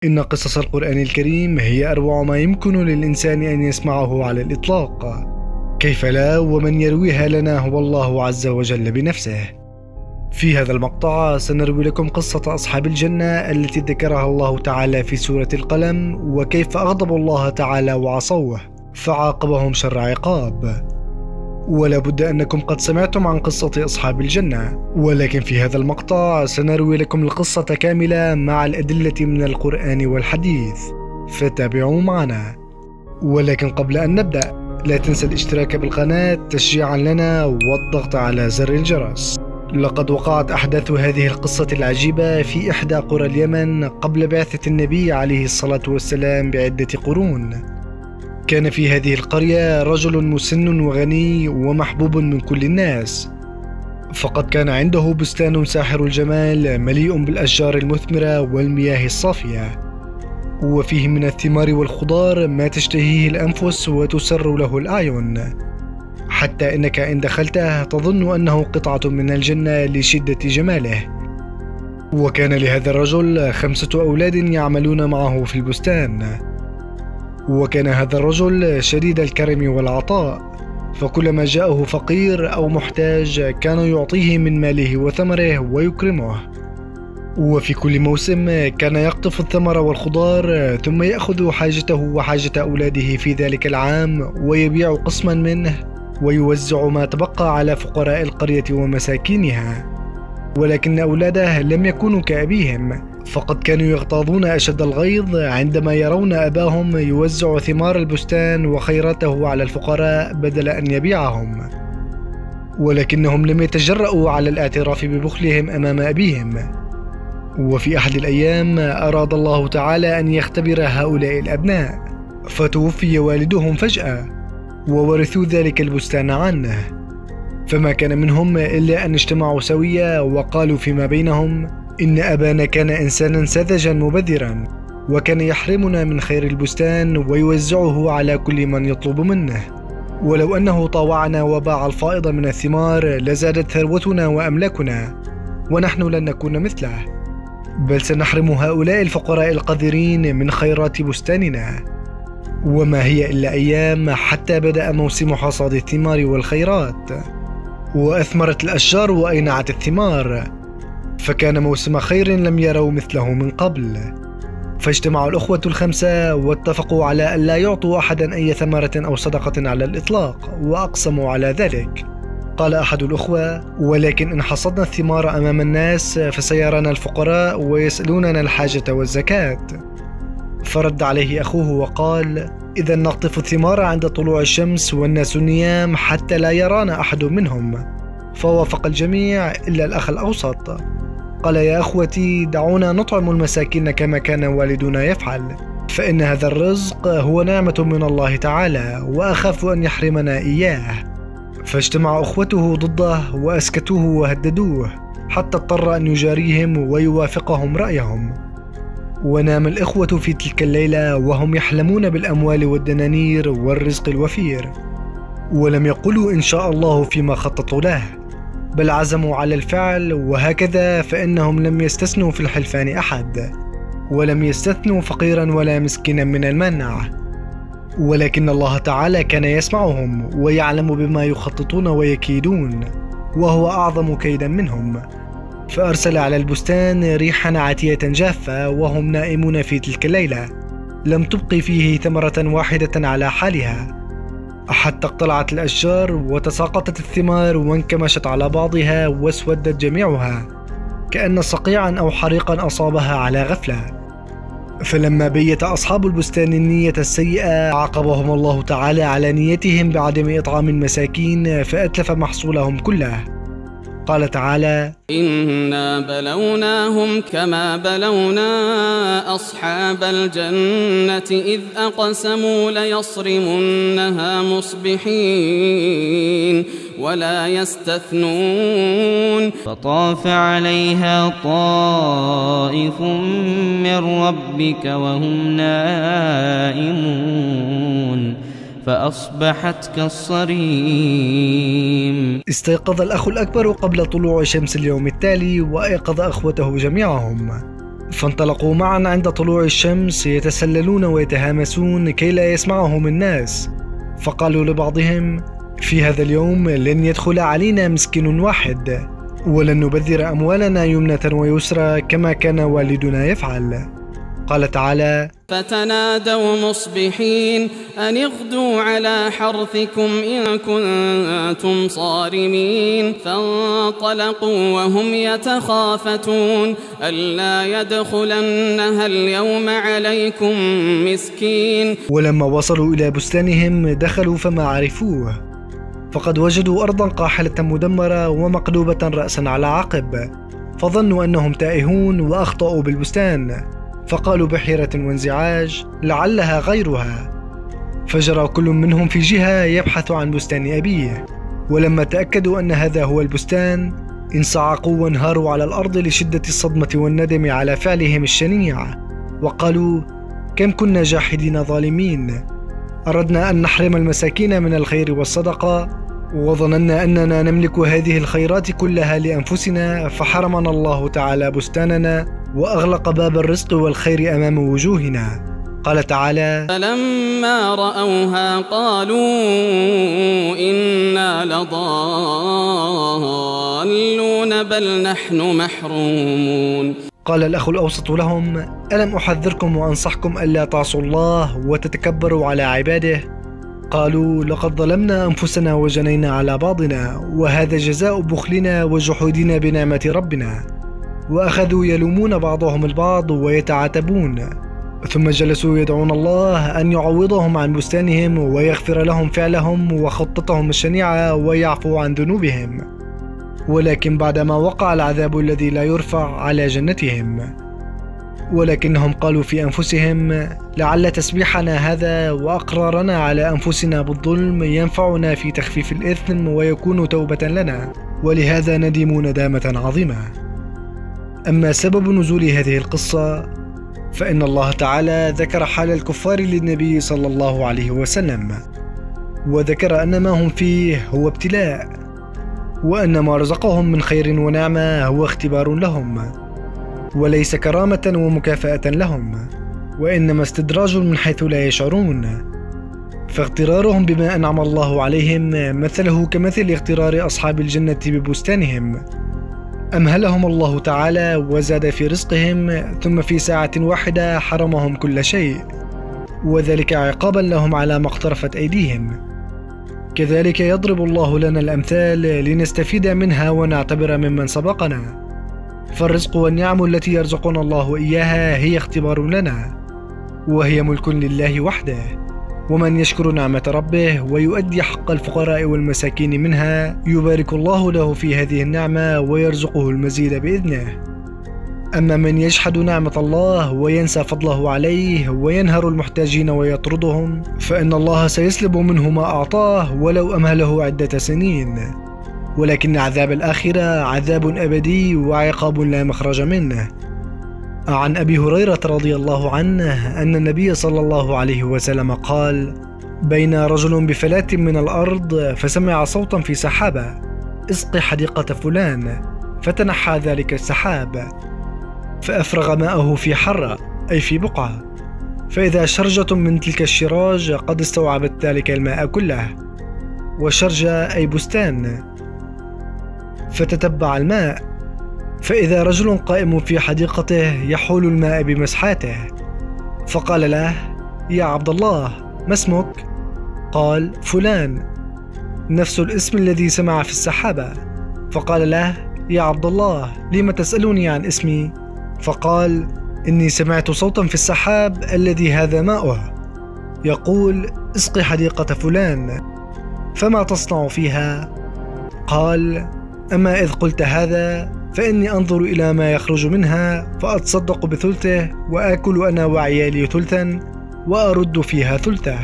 إن قصص القرآن الكريم هي أروع ما يمكن للإنسان أن يسمعه على الإطلاق، كيف لا ومن يرويها لنا هو الله عز وجل بنفسه. في هذا المقطع سنروي لكم قصة أصحاب الجنة التي ذكرها الله تعالى في سورة القلم، وكيف أغضبوا الله تعالى وعصوه فعاقبهم شر عقاب. ولا بد أنكم قد سمعتم عن قصة أصحاب الجنة، ولكن في هذا المقطع سنروي لكم القصة كاملة مع الأدلة من القرآن والحديث، فتابعوا معنا. ولكن قبل أن نبدأ لا تنسى الاشتراك بالقناة تشجيعا لنا والضغط على زر الجرس. لقد وقعت أحداث هذه القصة العجيبة في إحدى قرى اليمن قبل بعثة النبي عليه الصلاة والسلام بعدة قرون. كان في هذه القرية رجل مسن وغني ومحبوب من كل الناس، فقد كان عنده بستان ساحر الجمال مليء بالأشجار المثمرة والمياه الصافية، وفيه من الثمار والخضار ما تشتهيه الأنفس وتسر له الأعين، حتى إنك إن دخلته تظن أنه قطعة من الجنة لشدة جماله. وكان لهذا الرجل 5 أولاد يعملون معه في البستان، وكان هذا الرجل شديد الكرم والعطاء، فكلما جاءه فقير أو محتاج كان يعطيه من ماله وثمره ويكرمه. وفي كل موسم كان يقطف الثمر والخضار ثم يأخذ حاجته وحاجة أولاده في ذلك العام ويبيع قسما منه ويوزع ما تبقى على فقراء القرية ومساكينها. ولكن أولاده لم يكونوا كأبيهم، فقد كانوا يغتاظون أشد الغيظ عندما يرون أباهم يوزع ثمار البستان وخيراته على الفقراء بدل أن يبيعهم. ولكنهم لم يتجرؤوا على الاعتراف ببخلهم أمام أبيهم. وفي أحد الأيام أراد الله تعالى أن يختبر هؤلاء الأبناء، فتوفي والدهم فجأة وورثوا ذلك البستان عنه، فما كان منهم إلا أن اجتمعوا سويا وقالوا فيما بينهم: إن أبانا كان إنسانا ساذجا مبذرا، وكان يحرمنا من خير البستان ويوزعه على كل من يطلب منه، ولو أنه طاوعنا وباع الفائض من الثمار لزادت ثروتنا وأملاكنا، ونحن لن نكون مثله، بل سنحرم هؤلاء الفقراء القذرين من خيرات بستاننا. وما هي إلا أيام حتى بدأ موسم حصاد الثمار والخيرات، وأثمرت الأشجار وأينعت الثمار، فكان موسم خير لم يروا مثله من قبل. فاجتمعوا الأخوة ال5 واتفقوا على ألا يعطوا أحدا أي ثمرة أو صدقة على الإطلاق، وأقسموا على ذلك. قال أحد الأخوة: ولكن إن حصدنا الثمار أمام الناس فسيرانا الفقراء ويسألوننا الحاجة والزكاة. فرد عليه أخوه وقال: إذا نقطف الثمار عند طلوع الشمس والناس نيام حتى لا يرانا أحد منهم. فوافق الجميع إلا الأخ الأوسط. قال: يا أخوتي، دعونا نطعم المساكين كما كان والدنا يفعل، فإن هذا الرزق هو نعمة من الله تعالى، وأخاف أن يحرمنا إياه. فاجتمع أخوته ضده وأسكتوه وهددوه حتى اضطر أن يجاريهم ويوافقهم رأيهم. ونام الإخوة في تلك الليلة وهم يحلمون بالأموال والدنانير والرزق الوفير، ولم يقولوا إن شاء الله فيما خططوا له، بل عزموا على الفعل. وهكذا فإنهم لم يستثنوا في الحلفان أحد، ولم يستثنوا فقيرا ولا مسكينا من المنع. ولكن الله تعالى كان يسمعهم ويعلم بما يخططون ويكيدون، وهو أعظم كيدا منهم. فأرسل على البستان ريحا عاتية جافة وهم نائمون في تلك الليلة، لم تبقي فيه ثمرة واحدة على حالها، حتى اقتلعت الأشجار وتساقطت الثمار وانكمشت على بعضها واسودت جميعها كأن صقيعا أو حريقا أصابها على غفلة. فلما بيت أصحاب البستان النية السيئة عاقبهم الله تعالى على نيتهم بعدم إطعام المساكين فأتلف محصولهم كله. قال تعالى: إنا بلوناهم كما بلونا أصحاب الجنة إذ أقسموا ليصرمنها مصبحين ولا يستثنون. فطاف عليها طائف من ربك وهم نائمون فأصبحت كالصريم. استيقظ الأخ الأكبر قبل طلوع شمس اليوم التالي وأيقظ أخوته جميعهم، فانطلقوا معا عند طلوع الشمس يتسللون ويتهامسون كي لا يسمعهم الناس، فقالوا لبعضهم: في هذا اليوم لن يدخل علينا مسكين واحد، ولن نبذر أموالنا يمنة ويسرى كما كان والدنا يفعل. قال تعالى: فتنادوا مصبحين أن اغدوا على حرثكم إن كنتم صارمين، فانطلقوا وهم يتخافتون ألا يدخلنها اليوم عليكم مسكين. ولما وصلوا إلى بستانهم دخلوا فما عرفوه، فقد وجدوا أرضا قاحلة مدمرة ومقلوبة رأسا على عقب، فظنوا أنهم تائهون وأخطأوا بالبستان، فقالوا بحيرة وانزعاج: لعلها غيرها. فجرى كل منهم في جهة يبحث عن بستان أبيه، ولما تأكدوا أن هذا هو البستان انصعقوا وانهاروا على الأرض لشدة الصدمة والندم على فعلهم الشنيع، وقالوا: كم كنا جاحدين ظالمين، أردنا أن نحرم المساكين من الخير والصدقة، وظننا أننا نملك هذه الخيرات كلها لأنفسنا، فحرمنا الله تعالى بستاننا وأغلق باب الرزق والخير أمام وجوهنا. قال تعالى: فلما رأوها قالوا إنا لضالون بل نحن محرومون. قال الأخ الأوسط لهم: ألم أحذركم وأنصحكم ألا تعصوا الله وتتكبروا على عباده؟ قالوا: لقد ظلمنا أنفسنا وجنينا على بعضنا، وهذا جزاء بخلنا وجحودنا بنعمة ربنا. وأخذوا يلومون بعضهم البعض ويتعاتبون، ثم جلسوا يدعون الله أن يعوضهم عن بستانهم ويغفر لهم فعلهم وخطتهم الشنيعة ويعفو عن ذنوبهم، ولكن بعدما وقع العذاب الذي لا يرفع على جنتهم. ولكنهم قالوا في أنفسهم: لعل تسبيحنا هذا وأقرارنا على أنفسنا بالظلم ينفعنا في تخفيف الإثم ويكون توبة لنا، ولهذا ندموا ندامة عظيمة. أما سبب نزول هذه القصة فإن الله تعالى ذكر حال الكفار للنبي صلى الله عليه وسلم، وذكر أن ما هم فيه هو ابتلاء، وأن ما رزقهم من خير ونعمة هو اختبار لهم، وليس كرامة ومكافأة لهم، وإنما استدراج من حيث لا يشعرون. فاغترارهم بما أنعم الله عليهم مثله كمثل اغترار أصحاب الجنة ببستانهم، أمهلهم الله تعالى وزاد في رزقهم، ثم في ساعة واحدة حرمهم كل شيء، وذلك عقابا لهم على ما اقترفت أيديهم. كذلك يضرب الله لنا الأمثال لنستفيد منها ونعتبر ممن سبقنا، فالرزق والنعم التي يرزقنا الله إياها هي اختبار لنا، وهي ملك لله وحده، ومن يشكر نعمة ربه ويؤدي حق الفقراء والمساكين منها يبارك الله له في هذه النعمة ويرزقه المزيد بإذنه. أما من يجحد نعمة الله وينسى فضله عليه وينهر المحتاجين ويطردهم، فإن الله سيسلب منه ما أعطاه ولو أمهله عدة سنين، ولكن عذاب الآخرة عذاب أبدي وعقاب لا مخرج منه. عن أبي هريرة رضي الله عنه أن النبي صلى الله عليه وسلم قال: بين رجل بفلاة من الأرض فسمع صوتا في سحابة: اسق حديقة فلان، فتنحى ذلك السحاب فأفرغ ماءه في حرة أي في بقعة، فإذا شرجة من تلك الشراج قد استوعبت ذلك الماء كله، وشرجة أي بستان، فتتبع الماء، فإذا رجل قائم في حديقته يحول الماء بمسحاته، فقال له: يا عبد الله، ما اسمك؟ قال: فلان، نفس الاسم الذي سمع في السحابة. فقال له: يا عبد الله، لم تسألني عن اسمي؟ فقال: إني سمعت صوتا في السحاب الذي هذا ماؤه يقول: اسق حديقة فلان، فما تصنع فيها؟ قال: أما إذ قلت هذا فإني أنظر إلى ما يخرج منها فأتصدق بثلثه، وآكل أنا وعيالي ثلثا، وأرد فيها ثلثه.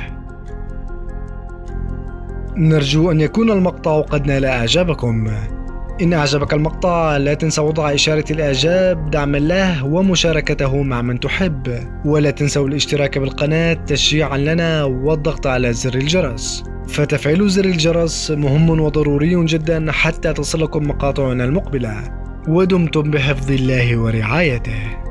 نرجو أن يكون المقطع قد نال إعجابكم. إن أعجبك المقطع لا تنسى وضع إشارة الإعجاب دعما له ومشاركته مع من تحب، ولا تنسوا الاشتراك بالقناة تشجيعا لنا والضغط على زر الجرس، فتفعيل زر الجرس مهم وضروري جدا حتى تصلكم مقاطعنا المقبلة. ودمتم بحفظ الله ورعايته.